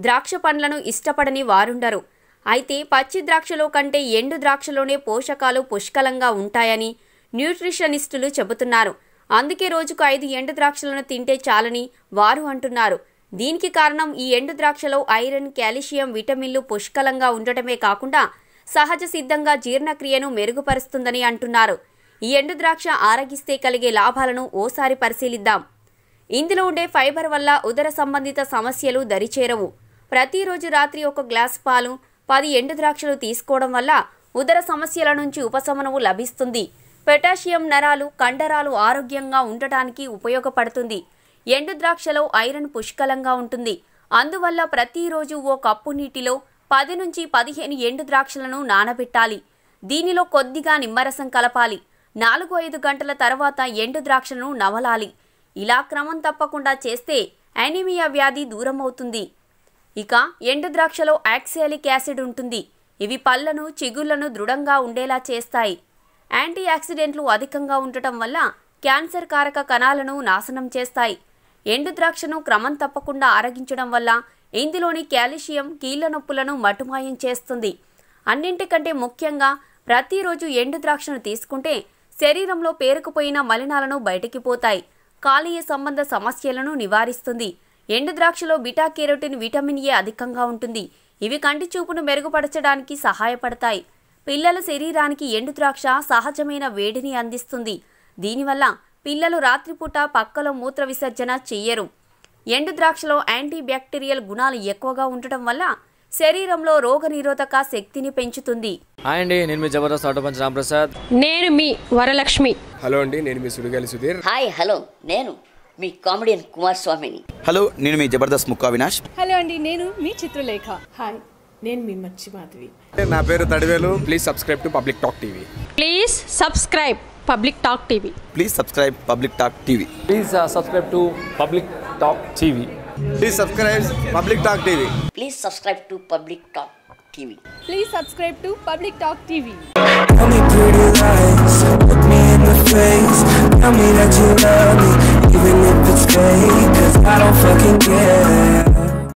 ద్రాక్ష పండ్లను ఇష్టపడని వారుండరు. అయితే పచ్చి ద్రాక్షలో కంటే ఎండు ద్రాక్షలోనే పోషకాలు పుష్కలంగా ఉంటాయని న్యూట్రిషనిస్టులు చెబుతున్నారు. అందుకే రోజుకు 5 ఎండు ద్రాక్షలను తింటే చాలని వారు అంటున్నారు. దీనికి కారణం ఈ ఎండు ద్రాక్షలో ఐరన్, కాల్షియం, విటమిన్లు పుష్కలంగా ఉండటమే కాకుండా సహజ సిద్ధంగా జీర్ణక్రియను మెరుగుపరుస్తుందని అంటున్నారు. ఈ ఎండు ద్రాక్ష ఆరగిస్తే కలిగే లాభాలను ఓసారి పరిశీలిద్దాం. ఇందులో ఉండే ఫైబర్ వల్ల ఉదర సంబంధిత సమస్యలు దరిచేరవు. ప్రతిరోజు రాత్రి 1 గ్లాస్ పాలు, 10 ఎండు ద్రాక్షలు తీసుకోవడం వల్ల ఉదర సమస్యల నుంచి ఉపశమనము లభిస్తుంది. పొటాషియం నరాలు, కండరాలు ఆరోగ్యంగా ఉండటానికి ఉపయోగపడుతుంది. ఎండు ద్రాక్షలో ఐరన్ పుష్కలంగా ఉంటుంది. అందువల్ల ప్రతిరోజు 1 కప్పు నీటిలో 10 నుంచి 15 ఎండు ద్రాక్షలను నానబెట్టాలి. దీనిలో కొద్దిగా నిమ్మరసం కలపాలి. 4-5 గంటల తర్వాత ఎండు ద్రాక్షలను నమలాలి. ఇలా క్రమం తప్పకుండా చేస్తే అనీమియా వ్యాధి దూరం అవుతుంది. ఇక ఎండు ద్రాక్షలో ఆక్సాలిక్ యాసిడ్ ఉంటుంది. ఇవి పళ్లను, చిగుళ్లను దృఢంగా ఉండేలా చేస్తాయి. యాంటీ ఆక్సిడెంట్లు అధికంగా ఉండటం వల్ల క్యాన్సర్ కారక కణాలను నాశనం చేస్తాయి. ఎండు ద్రాక్షను క్రమం తప్పకుండా ఆరగించడం వల్ల ఇందులోని కాల్షియం కీళ్ల నొప్పులను మటుమాయం చేస్తుంది. అన్నింటికంటే ముఖ్యంగా ప్రతిరోజు ఎండు ద్రాక్షను తీసుకుంటే శరీరంలో పేరుకుపోయిన మలినాలను బయటికి పోతాయి. కాలేయ సంబంధ సమస్యలను నివారిస్తుంది. ఎండు ద్రాక్షలో బీటా కెరోటిన్, విటమిన్ ఏ అధికంగా ఉంటుంది. ఇవి కంటి చూపును మెరుగుపరచడానికి సహాయపడతాయి. పిల్లల శరీరానికి ఎండు ద్రాక్ష సహజమైన వేడిని అందిస్తుంది. దీనివల్ల పిల్లలు రాత్రిపూట పక్కలో మూత్ర విసర్జన చెయ్యరు. ఎండు ద్రాక్షలో యాంటీ బ్యాక్టీరియల్ గుణాలు ఎక్కువగా ఉండటం వల్ల శరీరంలో రోగనిరోధక శక్తిని పెంచుతుంది. హాయ్ అండి, నేను మీ జబర్దస్త్ ఆటో పంచ్ రాంప్రసాద్. నేను మీ వరలక్ష్మి. హలో అండి, నేను మీ సుడిగాలి సుధీర్. హాయ్ హలో, నేను మీ కామెడియన్ కుమార్ స్వామిని. హలో, నేను మీ జబర్దస్త్ ముక్కా వినాష్. హలో అండి, నేను మీ చిత్రలేఖ. హాయ్, నేను మీ మచ్చి మాధవి. నా పేరు Thadivelu. Please subscribe to public talk TV. Please subscribe public talk TV. Please subscribe public talk TV. Please subscribe to public talk TV. Please subscribe public talk TV. Please subscribe to public talk TV. Please subscribe to public talk TV. Tell me pretty lies, look me in the face. Tell me that you love me, even if it's fake, 'cause I don't fucking care.